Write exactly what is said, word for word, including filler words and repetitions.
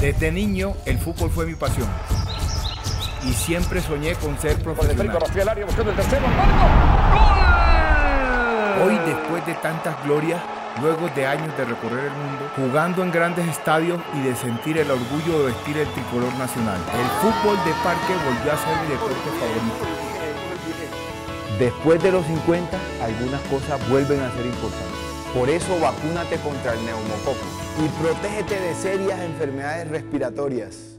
Desde niño, el fútbol fue mi pasión. Y siempre soñé con ser profesional. Hoy, después de tantas glorias, luego de años de recorrer el mundo, jugando en grandes estadios y de sentir el orgullo de vestir el tricolor nacional, el fútbol de parque volvió a ser mi deporte favorito. Después de los cincuenta, algunas cosas vuelven a ser importantes. Por eso, vacúnate contra el neumococo y protégete de serias enfermedades respiratorias.